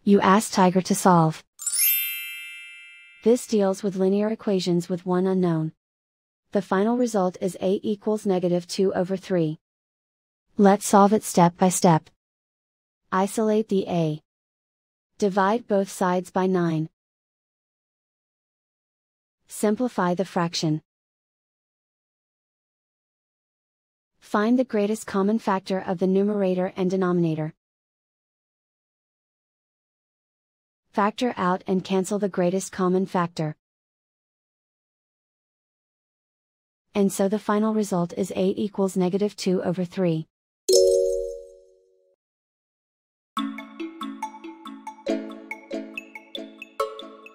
You ask Tiger to solve. This deals with linear equations with one unknown. The final result is a equals -2/3. Let's solve it step by step. Isolate the a. Divide both sides by 9. Simplify the fraction. Find the greatest common factor of the numerator and denominator. Factor out and cancel the greatest common factor. And so the final result is a equals -2/3.